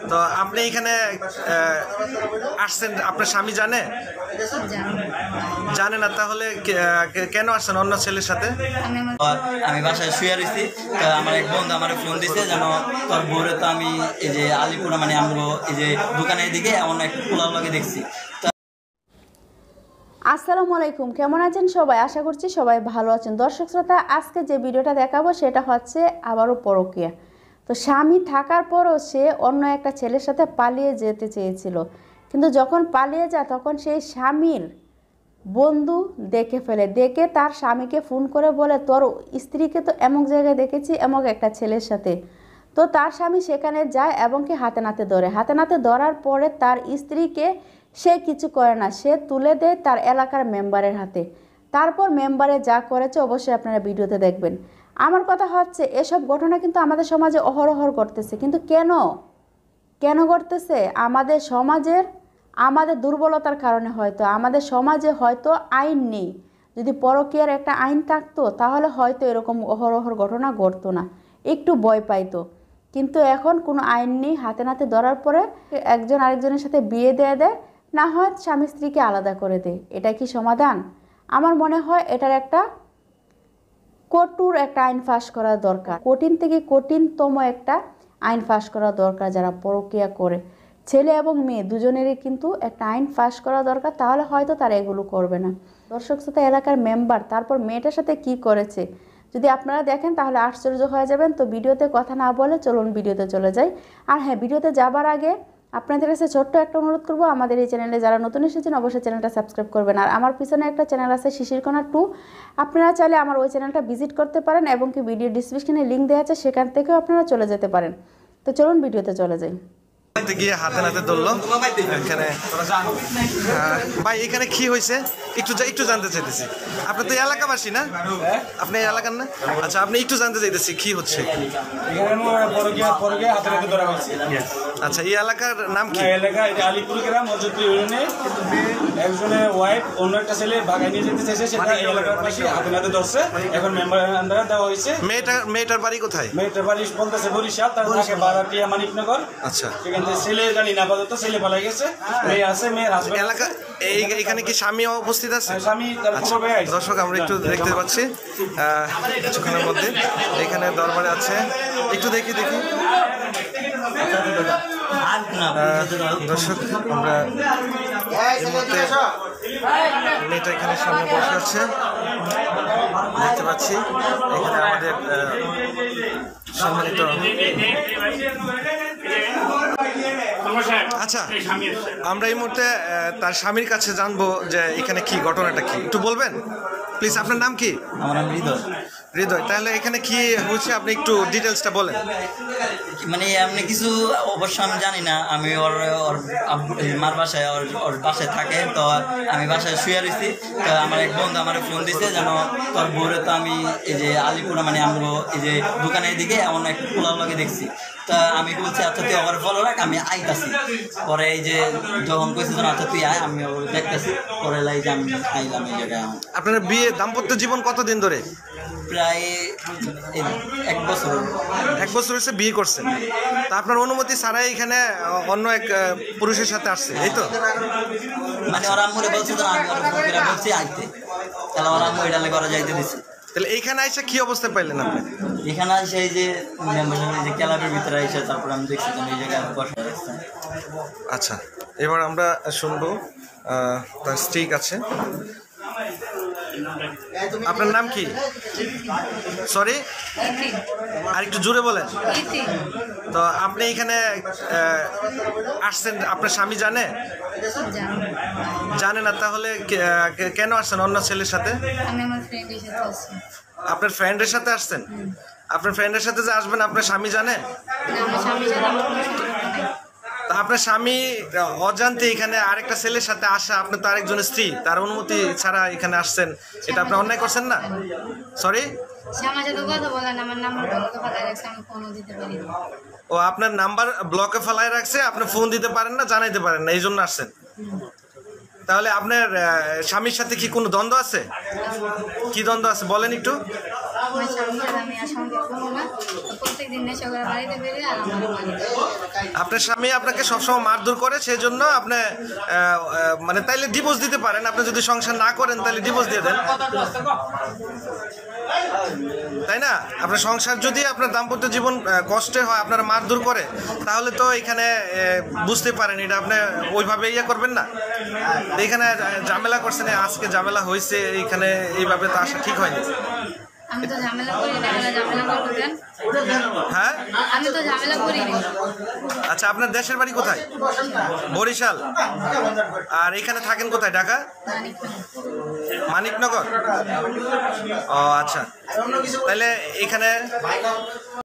তো আপনি এখানে আসছেন, আপনার স্বামী জানে? জানে না? তাহলে কেন আসছেন অন্য ছেলের সাথে? আমি বাসায় শুয়ে রয়েছি, তো আমার এক বন্ধু আমার ফোন দিছে যেন তোর বউরে তো আমি এই যে আলিপুরা মানে আমরা এই যে দোকানের দিকে এমন একটা পোলাও লাগে দেখছি। আসসালামু আলাইকুম, কেমন আছেন সবাই? আশা করছি সবাই ভালো আছেন। দর্শক শ্রোতা, আজকে যে ভিডিওটা দেখাবো সেটা হচ্ছে আবারও পরকীয়া। তো স্বামী থাকার পরও সে অন্য একটা ছেলের সাথে পালিয়ে যেতে চেয়েছিল, কিন্তু যখন পালিয়ে যায় তখন সেই স্বামীর বন্ধু দেখে ফেলে। দেখে তার স্বামীকে ফোন করে বলে, তোর স্ত্রীকে তো এমক জায়গায় দেখেছি এমক একটা ছেলের সাথে। তো তার স্বামী সেখানে যায় এবং কি হাতে নাতে ধরে। হাতে নাতে ধরার পরে তার স্ত্রীকে সে কিছু করে না, সে তুলে দেয় তার এলাকার মেম্বারের হাতে। তারপর মেম্বারে যা করেছে অবশ্যই আপনারা ভিডিওতে দেখবেন। আমার কথা হচ্ছে, এসব ঘটনা কিন্তু আমাদের সমাজে অহরহ ঘটতেছে, কিন্তু কেন ঘটতেছে? আমাদের সমাজের আমাদের দুর্বলতার কারণে। হয়তো আমাদের সমাজে হয়তো আইন নেই। যদি পরকীয়ার একটা আইন থাকতো তাহলে হয়তো এরকম অহরহর ঘটনা ঘটতো না, একটু ভয় পাইতো। কিন্তু এখন কোনো আইন নেই, হাতে নাতে ধরার পরে একজন আরেকজনের সাথে বিয়ে দিয়ে দেয়, না হয় স্বামী স্ত্রীকে আলাদা করে দেয়। এটা কি সমাধান? আমার মনে হয় এটার একটা কঠোর একটা আইন পাস করা দরকার। কঠিন থেকে কঠিনতম একটা আইন পাস করা দরকার। যারা পরকীয়া করে, ছেলে এবং মেয়ে দুজনেরই কিন্তু একটা আইন পাস করা দরকার, তাহলে হয়তো তারা এগুলো করবে না। দর্শক শ্রোতা, এলাকার মেম্বার তারপর মেয়েটার সাথে কি করেছে যদি আপনারা দেখেন তাহলে আশ্চর্য হয়ে যাবেন। তো ভিডিওতে কথা না বলে চলুন ভিডিওতে চলে যাই। আর হ্যাঁ, ভিডিওতে যাবার আগে আপনাদের কাছে ছোট্ট একটা অনুরোধ করবো, আমাদের এই চ্যানেলে যারা নতুন এসেছেন অবশ্যই চ্যানেলটা সাবস্ক্রাইব করবেন। আর আমার পিছনে একটা চ্যানেল আছে শিশিরকণা 2, আপনারা চাইলে আমার ওই চ্যানেলটা ভিজিট করতে পারেন এবং কি ভিডিও ডিসক্রিপশনে লিঙ্ক দেওয়া আছে, সেখান থেকেও আপনারা চলে যেতে পারেন। তো চলুন ভিডিওতে চলে যাই। গিয়ে হাতে নাতে ধরলো এখানে। ভাই, এখানে কি হয়েছে একটু জানতে চাইতেছি। আপনি তো এলাকাবাসী না? আপনি এলাকার না? আচ্ছা, আপনি একটু জানতে চাইতেছি কি হচ্ছে। আচ্ছা, এই এলাকার নাম কি? আলিপুর গ্রাম মজুদপুর ইউনিয়নে একজনের ওয়াইফ অন্য একটা ছেলে বাগায় নিয়ে যেতে চাইছে, সেটা এই এলাকার পাশে হাতে নাতে ধরছে। এখন মেম্বারের আন্ডারে দেওয়া হয়েছে। মেয়েটার বাড়ি কোথায়? মেয়েটার বাড়ি বলতেছে বরিশাল, তার থাকে বারাটিয়া মানিকনগর। আচ্ছা, ছেলে জানি না, আপাতত ছেলে পালাই গেছে, মেয়ে আছে, মেয়ের হাসবেন্ড এলাকা। এখানে কি স্বামী উপস্থিত আছে? স্বামী তার খবর পেয়ে আইছে। দর্শক, আমরা একটু দেখতে পাচ্ছি কিছুক্ষণের মধ্যে এখানে দরবারে আছে, একটু দেখি। দর্শক, আমরা এই মুহূর্তে মেয়েটা এখানে সামনে বসে আছে দেখতে পাচ্ছি। এখানে আমাদের সম্মানিত। আচ্ছা, আমরা এই মুহূর্তে তার স্বামীর কাছে জানবো যে এখানে কি ঘটনাটা কি, একটু বলবেন প্লিজ? আপনার নাম কি? আমার নাম হৃদয়। তাহলে এখানে কি হচ্ছে আপনি একটু ডিটেলসটা বলেন। মানে এমনি কিছু অবশ্য আমি জানি না। আমি ওর মার বাসায় ওর বাসায় থাকে, তো আমি বাসায় শুয়ে রয়েছি, তো আমার এক বন্ধু আমার ফোন দিছে যেন তোর বউরে তো আমি এই যে আলিপুরা মানে আমরা এই যে দোকানের দিকে এমন একটা পোলাও লাগে দেখছি। তা আমি বলছি আচ্ছা তুই আবার ফলো রাখ, আমি আইতাছি। পরে এই যে যখন কইছি যেন আচ্ছা তুই আয়, আমি দেখতেছি। পরে লাই যে আমি আইলাম এই জায়গায়। আপনার বিয়ে দাম্পত্য জীবন কতদিন ধরে? প্রায় 1 বছর। 1 বছর হচ্ছে বিয়ে করছেন। তা আপনার অনুমতি ছাড়াই এখানে অন্য এক পুরুষের সাথে আসছে, এই তো? মানে ওরা আম্মুরে বলছে তো, আমি ওরা বলছি আইতে, তাহলে ওরা আম্মু এটা করা যাইতে দিচ্ছে। তাহলে এইখানে এসে কি অবস্থা পাইলেন আপনি? এখানে এসে এই যে যে ক্লাবের ভিতরে এসে তারপর আমি দেখছি যে এই জায়গায় বসে রাখছে। আচ্ছা, এবার আমরা শুনবো তার স্ত্রী আছে। আপনার নাম কি? সরি, আর একটু জোরে বলেন। তো আপনি এখানে আসছেন, আপনার স্বামী জানে? জানে না? তাহলে কেন আসছেন অন্য ছেলের সাথে? আপনার ফ্রেন্ডের সাথে আসছেন? আপনার ফ্রেন্ডের সাথে যে আসবেন আপনার স্বামী জানে? তা আপনার স্বামী অজান্তে এখানে আরেকটা ছেলের সাথে আসা, আপনি তো আরেকজনের স্ত্রী, তার অনুমতি ছাড়া এখানে আসছেন, এটা আপনি অন্যায় করছেন না? সরি, ও আপনার নাম্বার ব্লকে ফেলায় রাখছে, আপনি ফোন দিতে পারেন না, জানাইতে পারেন না, এই জন্য আসছেন। তাহলে আপনার স্বামীর সাথে কি কোনো দ্বন্দ্ব আছে? কি দ্বন্দ্ব আছে বলেন একটু। প্রতিদিন নেশা করে বাড়িতে বেরিয়ে আর আমার আপনার স্বামী আপনাকে সবসময় মারধর করে, সেই জন্য আপনি মানে তাইলে ডিভোর্স দিতে পারেন। আপনি যদি সংসার না করেন তাহলে ডিভোর্স দিয়ে দেন, তাই না? আপনার সংসার যদি আপনার দাম্পত্য জীবন কষ্টে হয়, আপনার মারধর করে, তাহলে তো এখানে বুঝতে পারেন এটা আপনি ওইভাবে ইয়ে করবেন না। এইখানে ঝামেলা করছেন, আজকে ঝামেলা হয়েছে, এইখানে এইভাবে তো আসা ঠিক হয়নি। আমি তো ঝামেলা করি না, ঝামেলা করতেন। হ্যাঁ, আমি তো ঝামেলা করি না। আচ্ছা, আপনার দেশের বাড়ি কোথায়? বরিশাল। আর এখানে থাকেন কোথায়? ঢাকা মানিকনগর। ও আচ্ছা, তাহলে এখানে